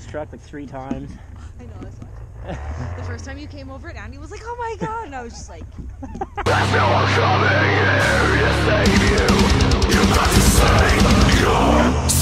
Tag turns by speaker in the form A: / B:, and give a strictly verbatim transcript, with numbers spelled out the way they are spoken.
A: this truck like three times.
B: I know, that's what. The first time you came over it, Andy was like, oh my god, and I was just like...
C: There's no one coming here to save you. You got to save your